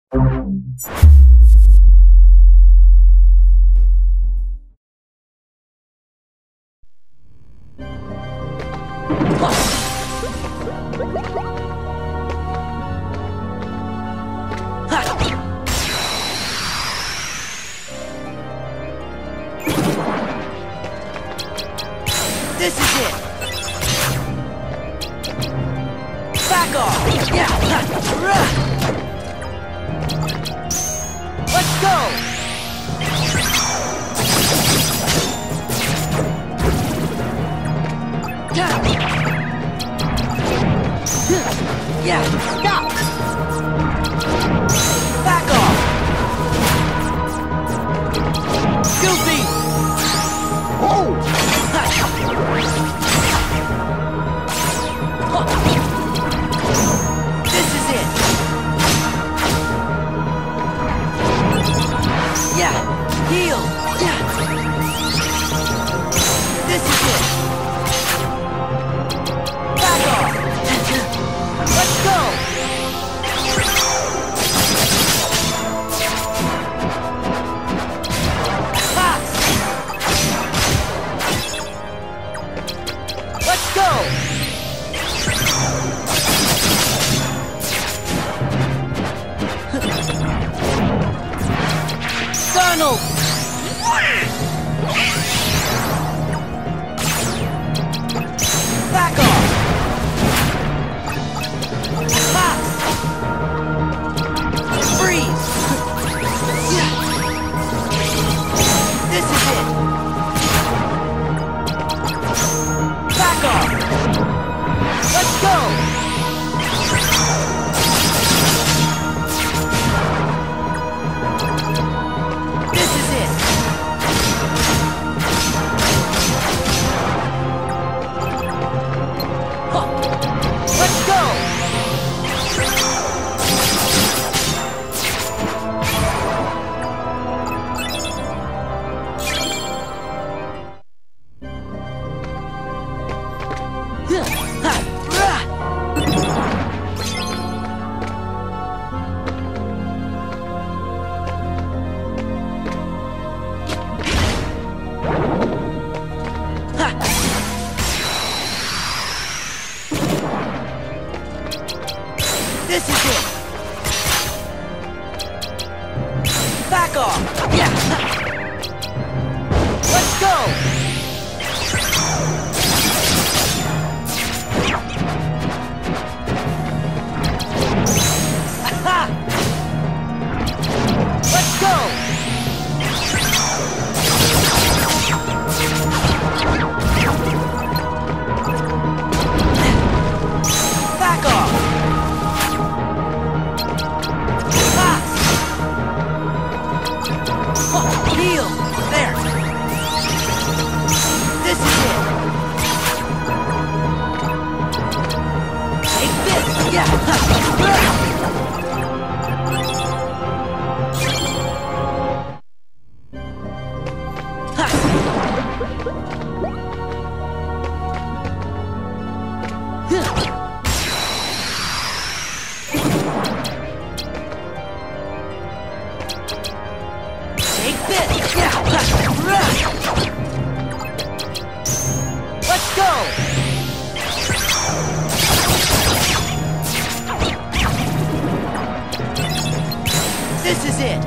This is it! Back off! Yeah! Let's go! Yeah! Stop! Back off! Guilty! Oh! This is it! Yeah! Heal! Yeah! This is it! Back off! Let's go! Ha! Let's go! Donald! Back off! Ha! Freeze! This is it! Back off! Let's go! This is it! Huh. Let's go! This is it! Back off! Yeah! Let's go! Aha! Let's go! Back off! Heal! There! This is it! Take this! Yeah! Take this! Yeah! Let's go! This is it!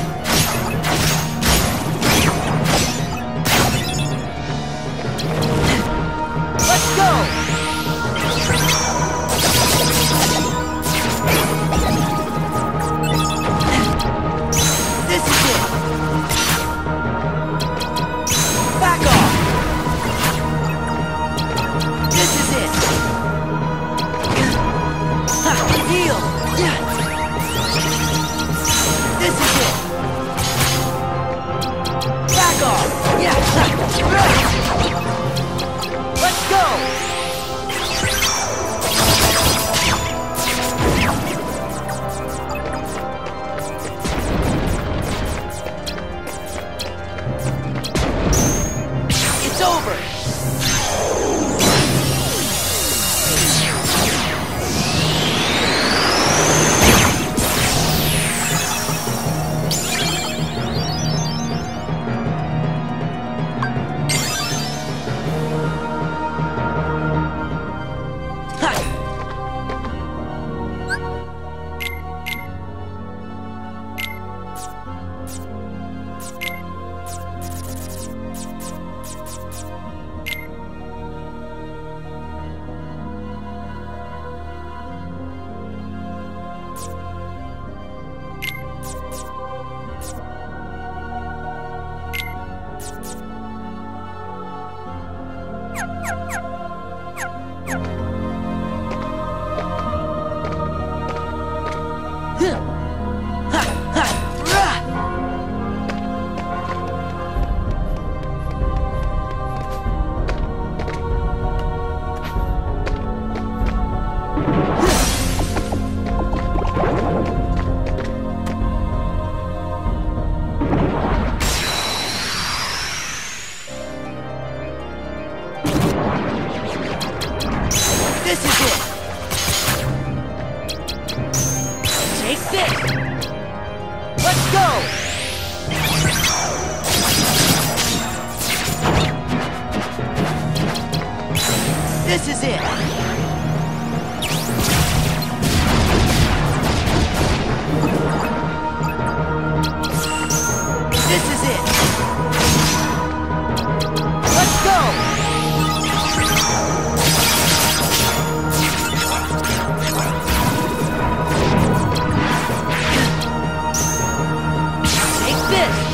Let's go! This is it! Back off! This is it! Ha! Heal! Yeah! This is it! this! Let's go! This is it! This is it! Let's go! Take this!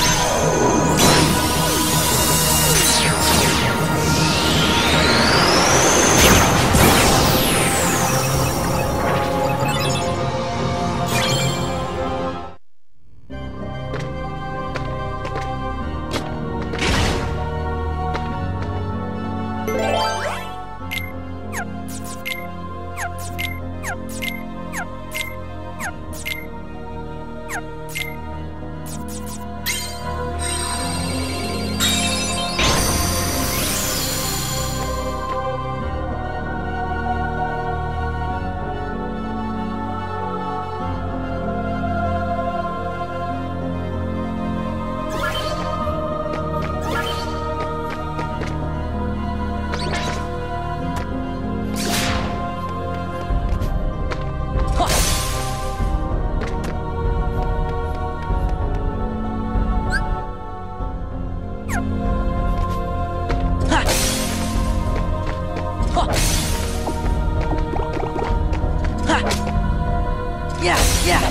Yeah!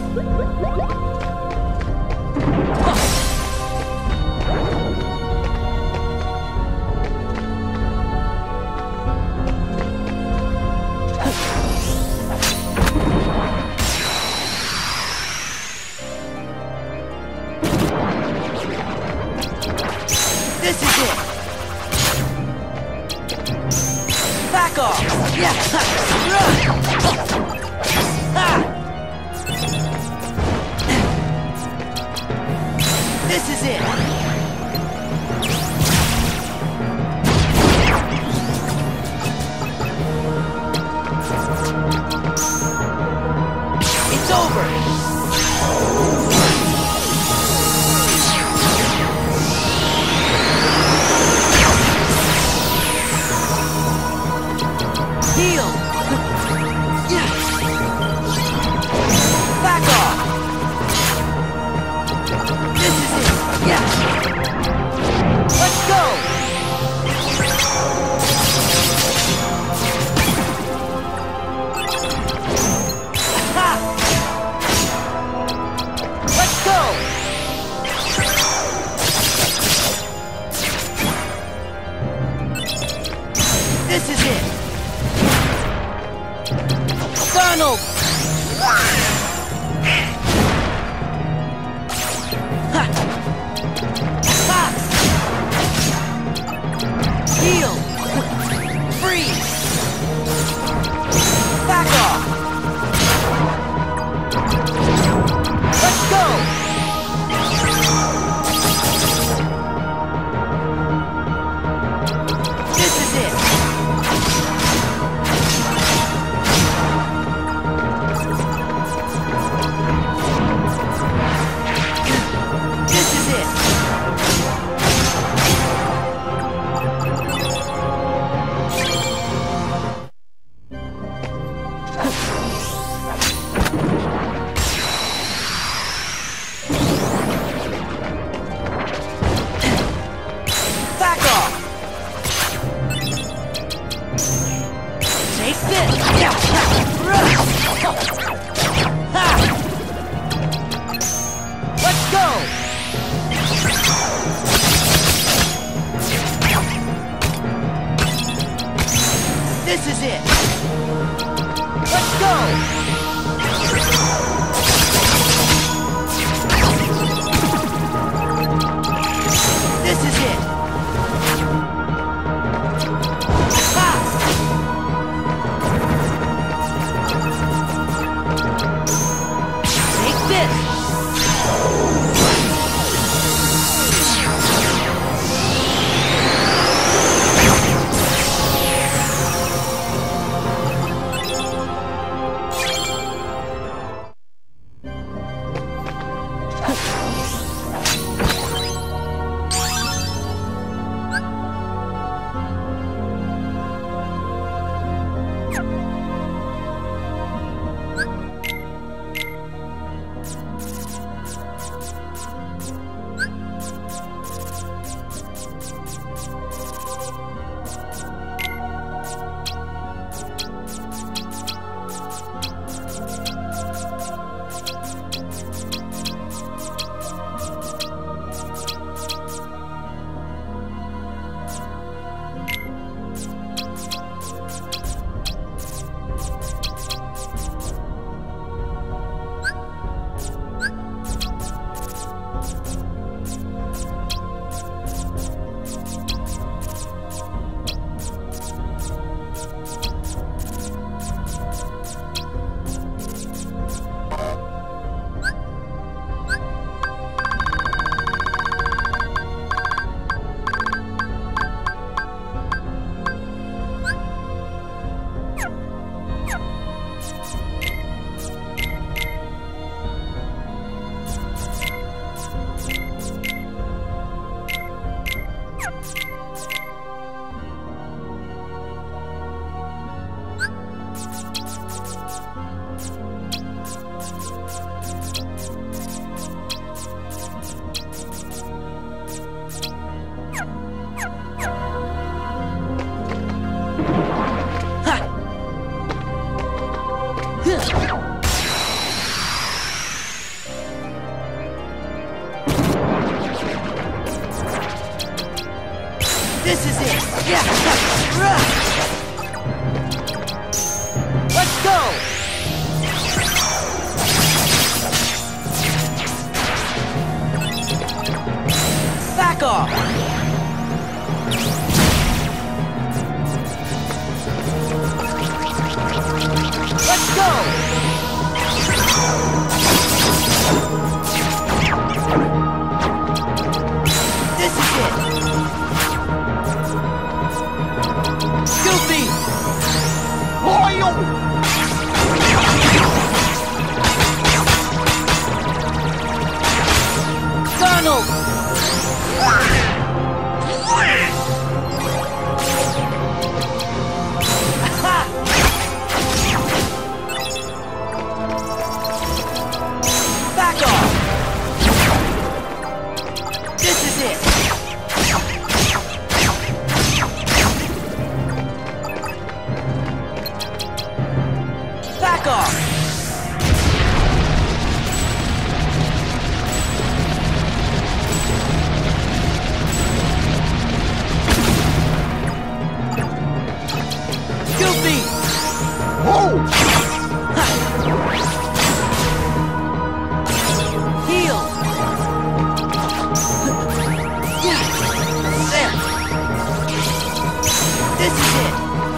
This is it! Back off! Yeah! This is it! It's over! Heal! Yeah! Back off! This is it! Yeah! Let's go! Ha! Let's go! This is it! Donald! Ha! Ha! Heal! Freeze! Back off! Let's go! This is it! This is it! Back off! Take this! Yeah! Ha! Let's go! This is it! Let's go! This is it! Ha! Take this! This is it! Yeah! Let's go! Back off! Let's go! This is it! Goofy! Loyal! Donald! Back off! This is it! Back off! Goofy! Whoa! Heal! Yeah! There! This is it!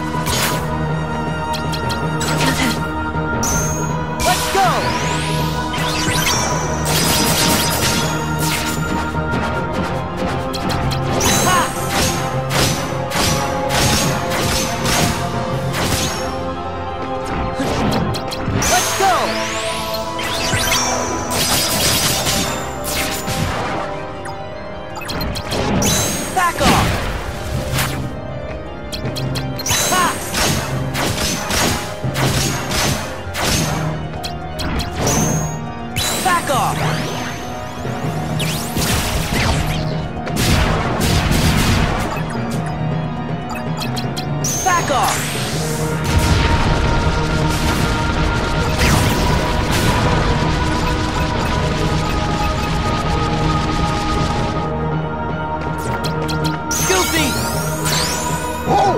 Let's go! Ha! Let's go! Back off! Ha! Back off! Back off! Goofy! Whoa!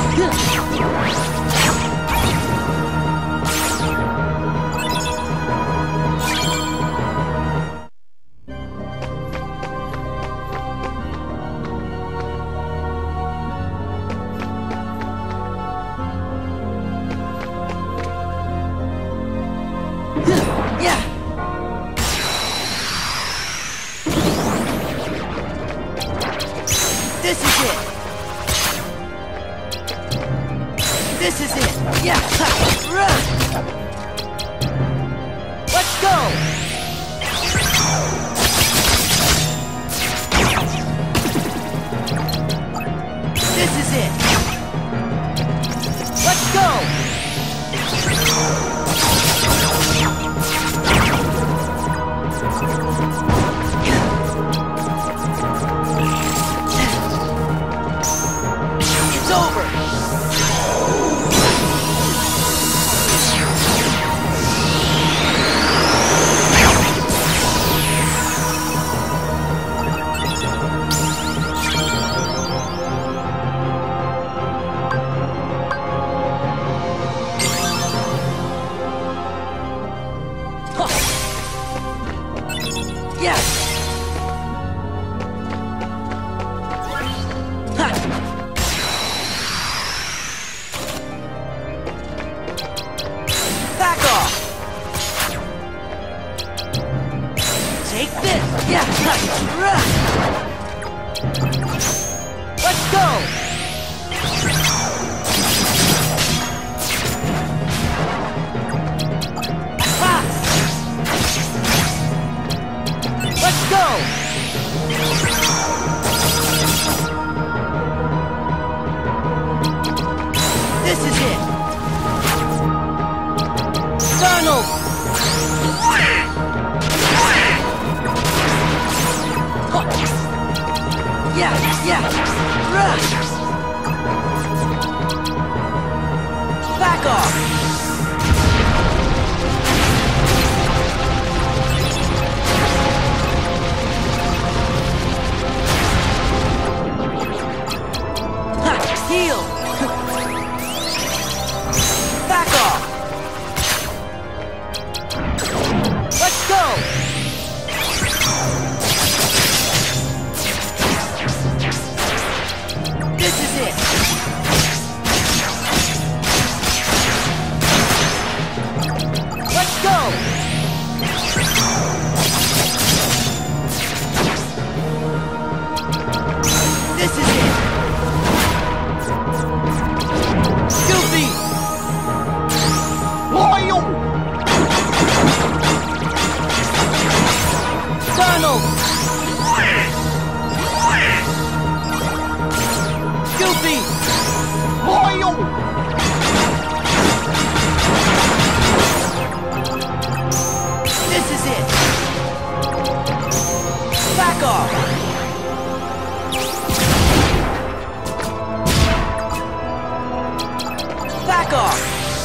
Yeah! This is it! This is it! Yeah! Run! Let's go! This is it! Let's go! It's over! Yes! Ha! Back off! Take this! Yeah! Let's go! Ha! Let's go! This is it! Donald! Yeah, yeah! Run! Back off! Back off! Back off!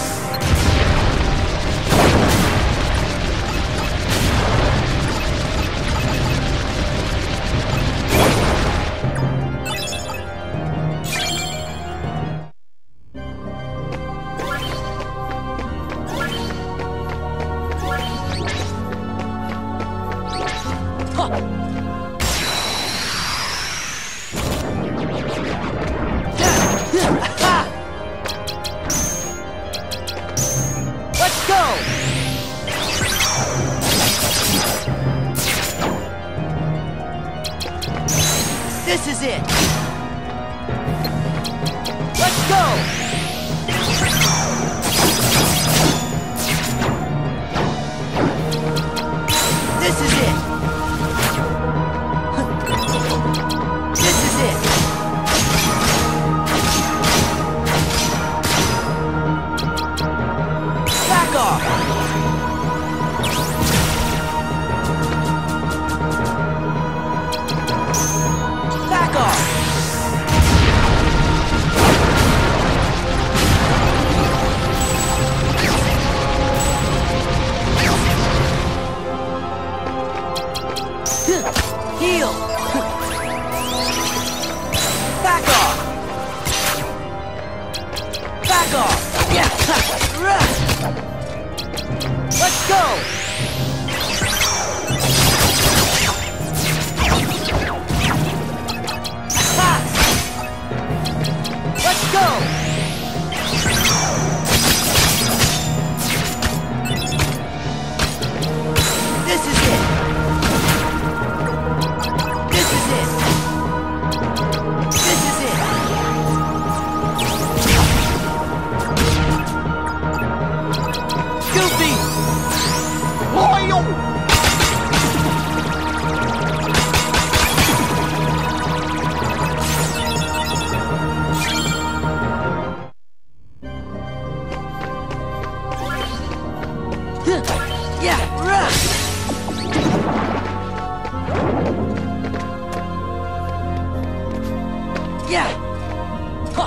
Let's go! This is it! Let's go! This is it! This is it! Back off! Back off! Heal! Back off! Back off! Yeah! Let's go! Ha! Let's go! This is it! This is it! This is it! Goofy! Loyal! Yeah, run! Yeah! Huh.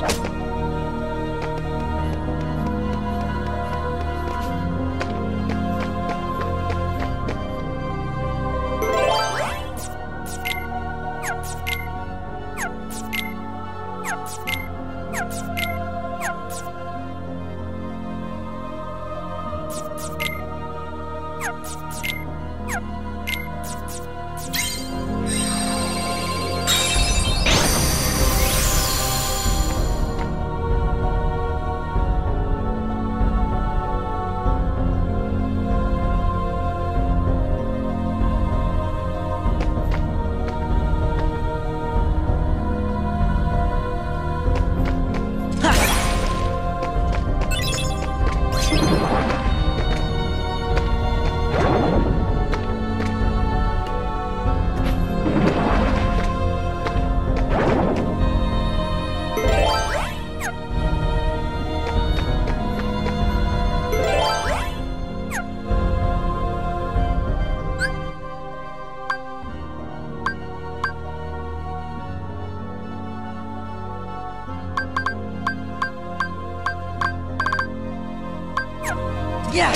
Yeah!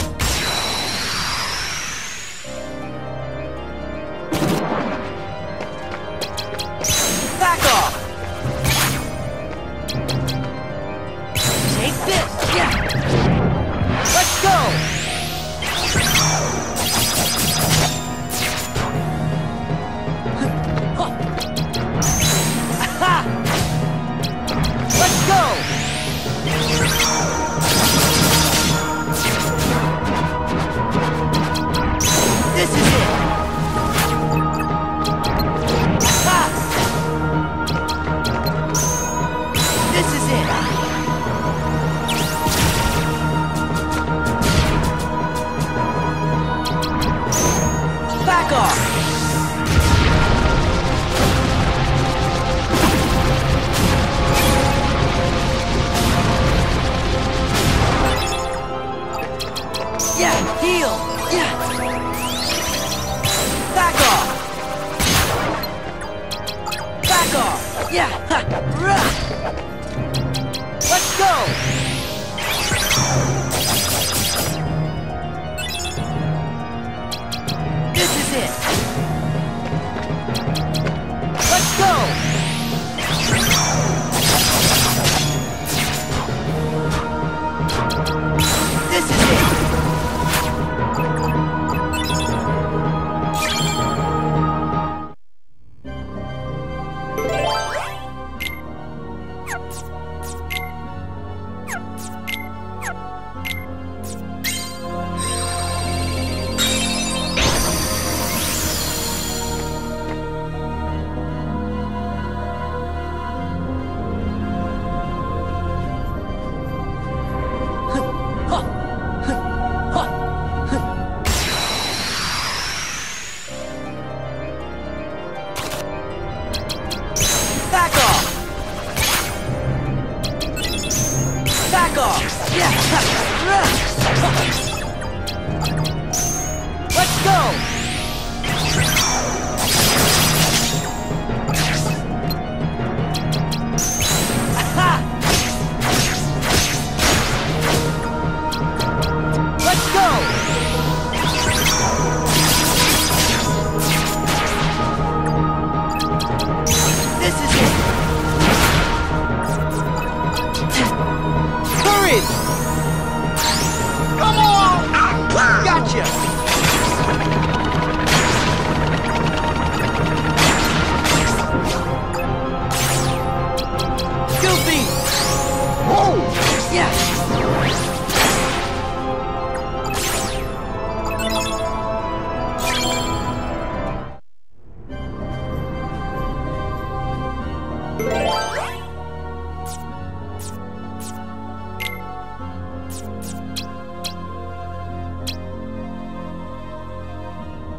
Back off! Take this! Yeah! Let's go! Aha! Let's go! This is it! Aha! This is it! Back off! Yeah, heal! Yeah!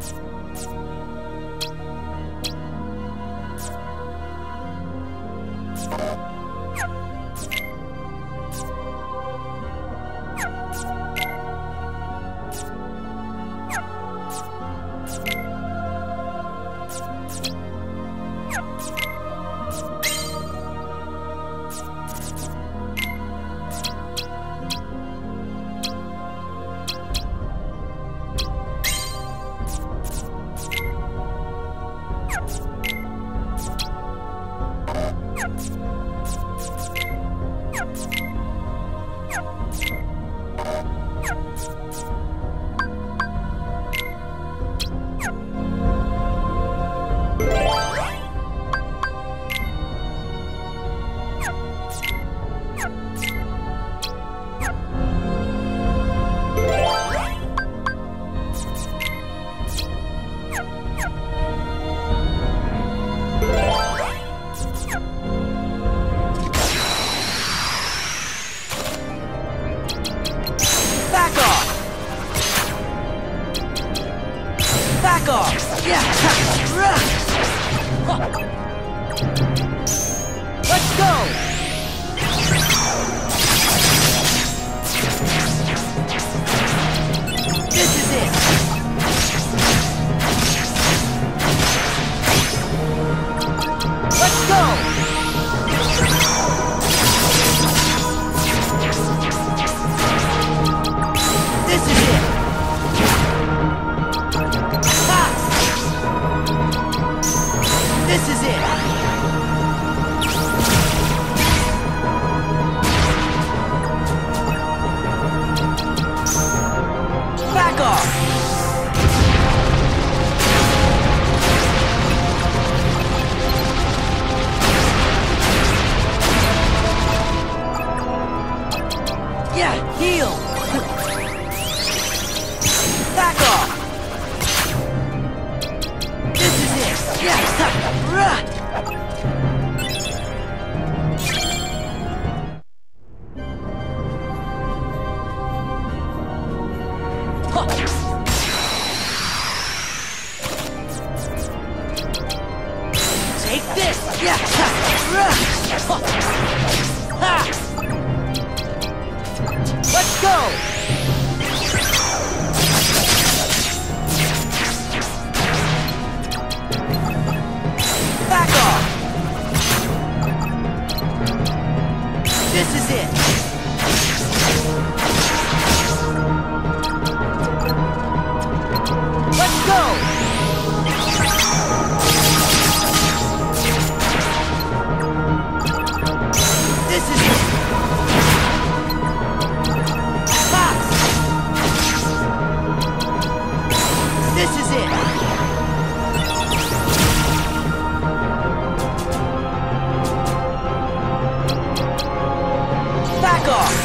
Back off! Yeah! Let's go! This is it! Let's go! This is it! This is it! Back off! Yeah, heal! Back off! This is it! Yeah! Take this! Yeah! Ha! Let's go! Back off! This is it! Let's go! This is it! Ha! This is it! Back off!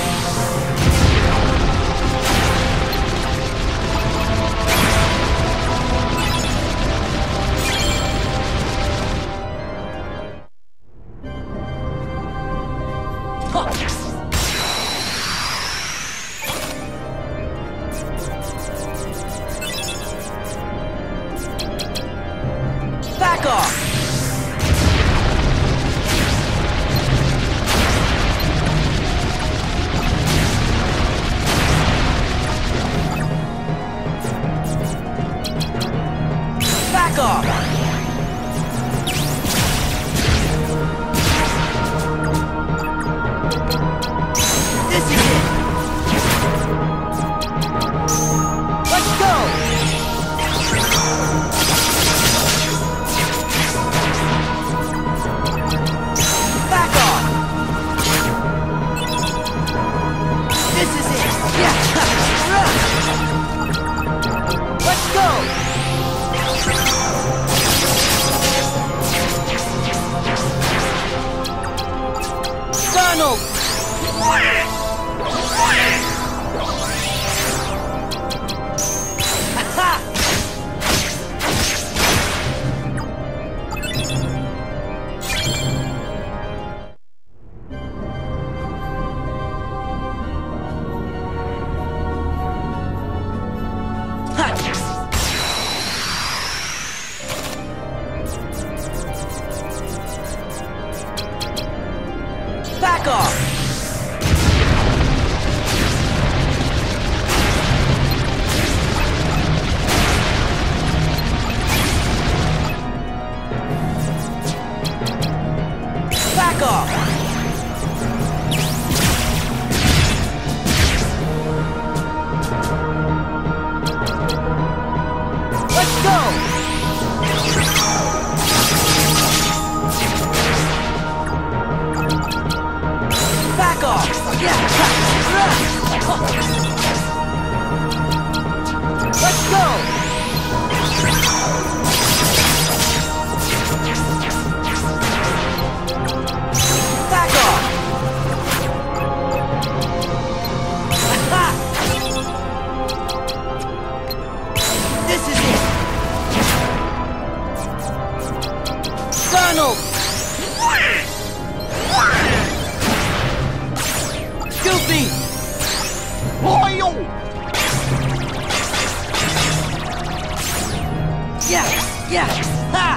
Back off! Back off! This is it! Let's go! Back off! This is it! Yeah! Let's go! Back off! Yeah! Let's go! Back off! This is it! Donald! Goofy! Loyal! Yeah! Yeah! Ha!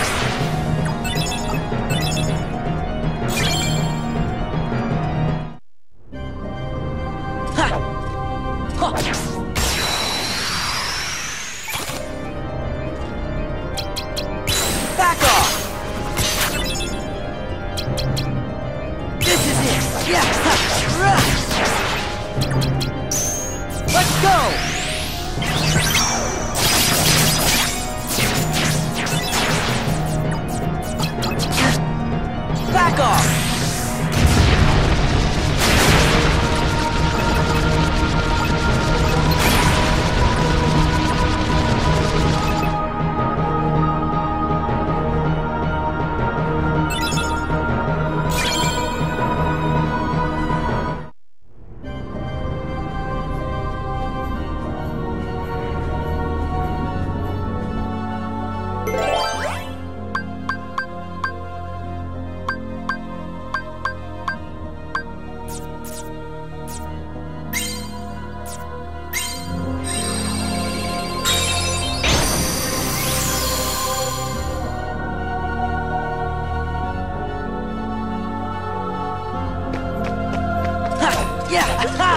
Ha! Ha! Back off! This is it! Yeah! Ha! Rah! Let's go! Back off! Yeah! Ha!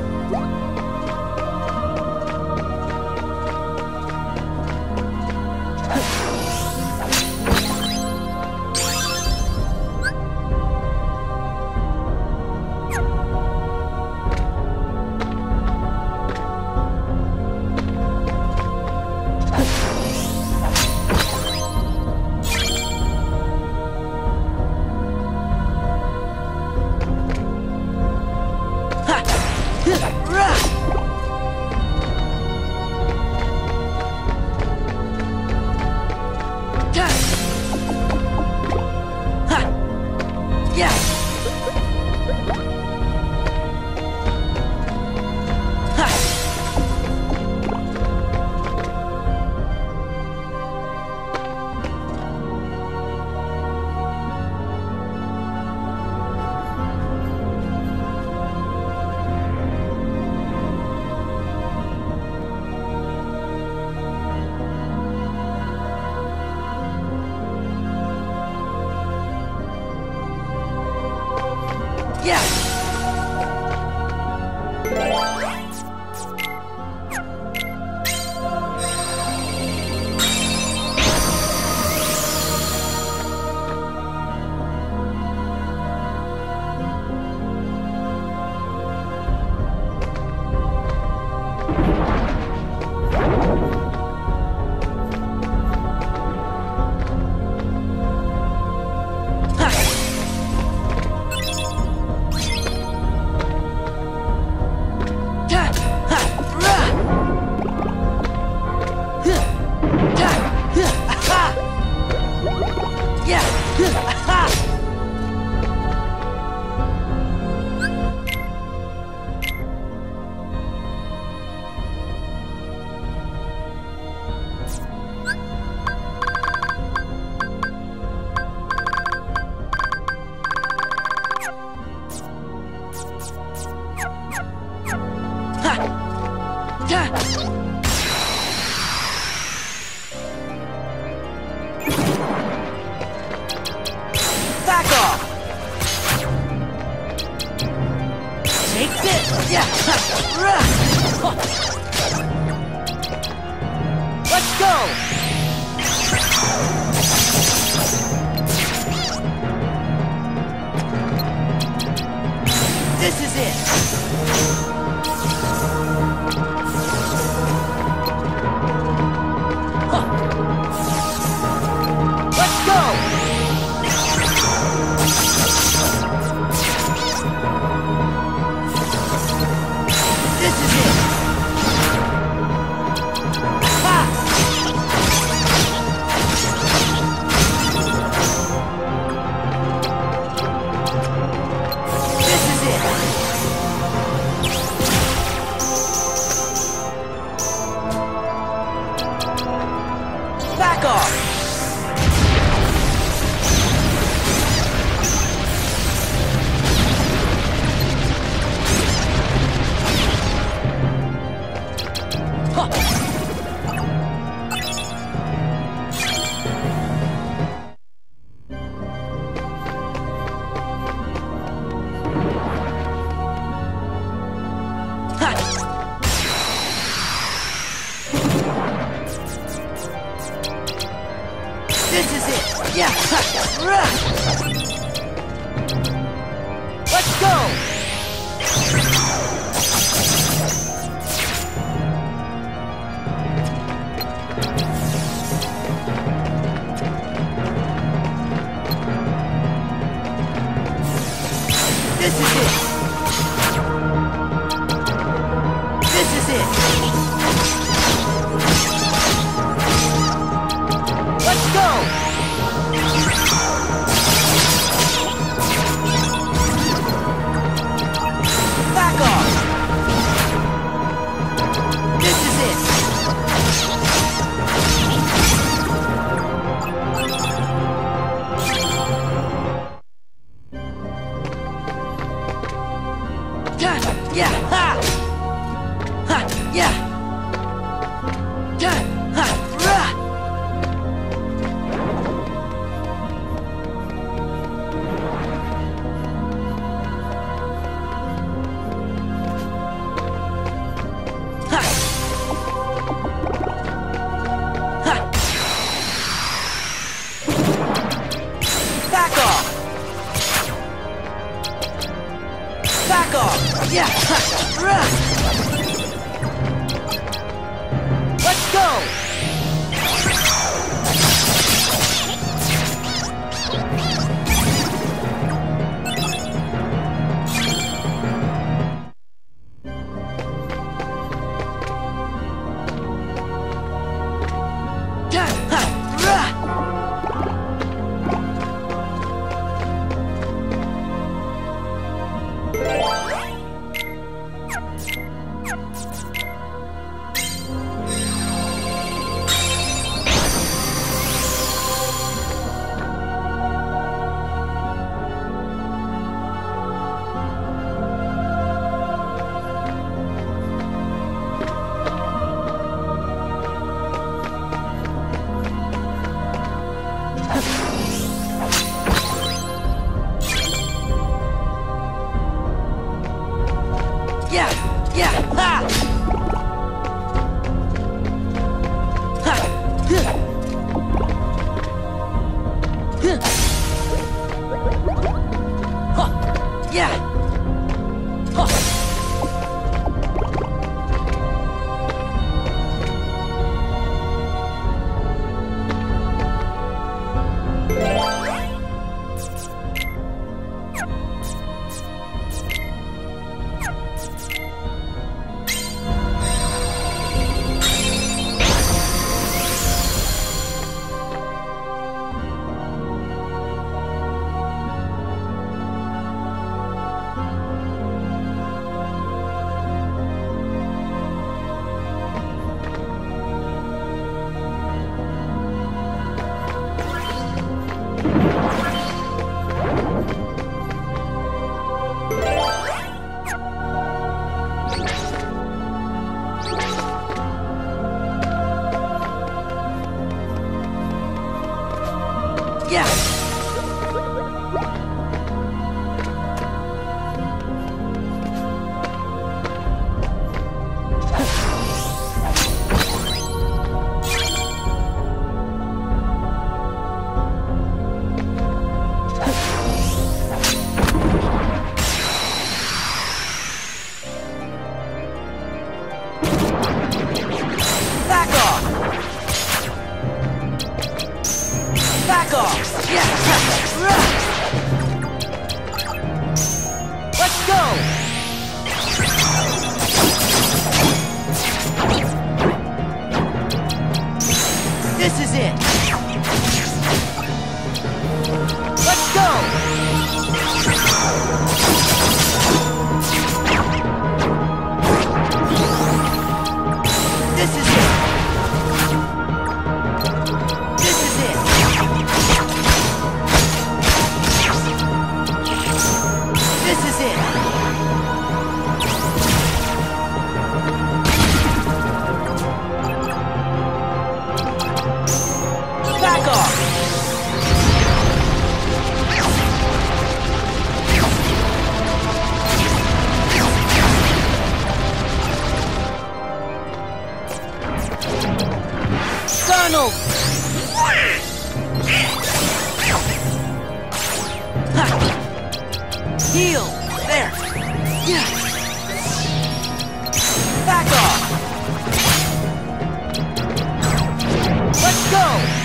Yeah! Back off! Take this! Yeah! Let's go! This is it! Huh. Back off! This is it! Yeah! Let's go! This is it! This is it! Let's go! Back off! This is it! Yeah! Ha! Ha! Yeah! Yeah! Ha! Rah! Back off! Back off! Yeah! Let's go! Yeah! Yeah! Ha! Ha! Huh! Huh! Huh! Yeah! Huh! Yeah! Back off! Back off! Yeah! Let's go! This is it! Let's go! This is it! Heal! There! Yeah! Back off! Let's go!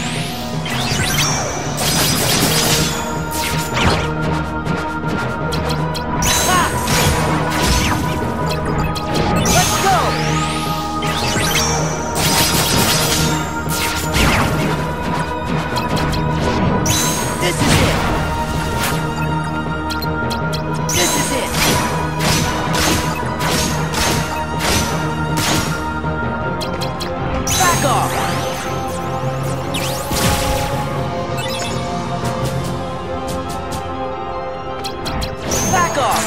Ha! Let's go! This is it! This is it! Back off! Back off!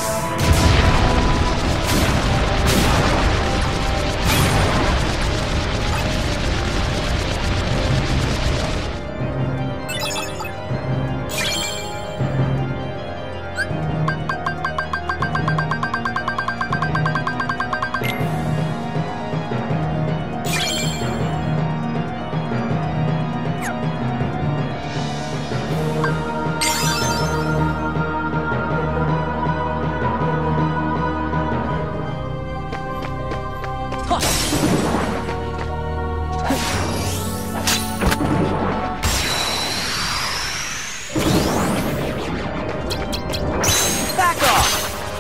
Back off!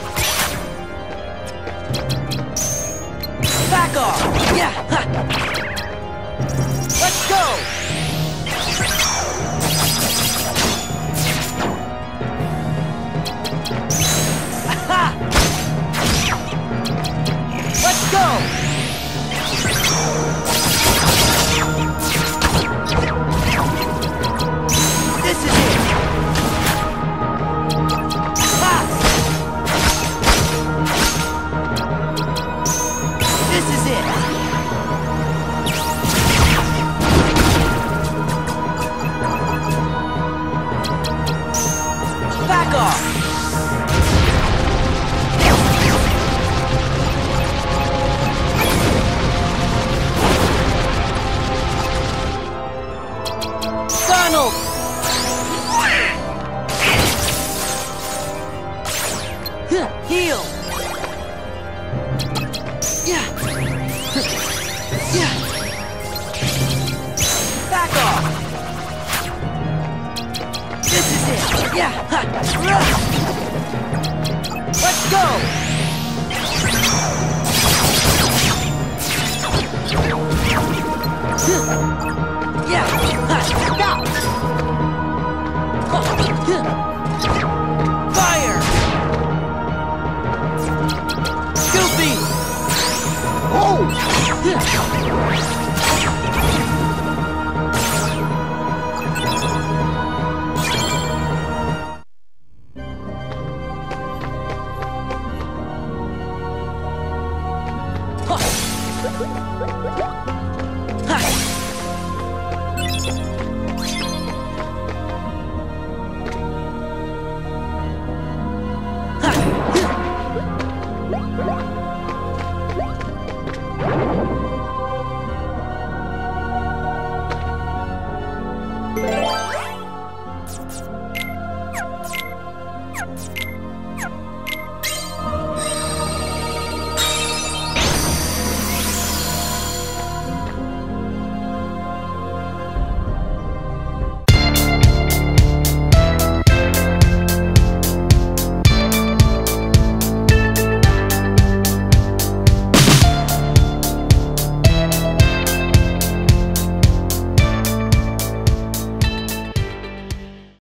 Back off! Yeah! Ha. Let's go! Aha! Let's go! This is it! Ha! This is it! Back off! Donald! Heal! Yeah! Yeah! Back off! This is it! Yeah! Ha. Let's go! Yeah! Ha.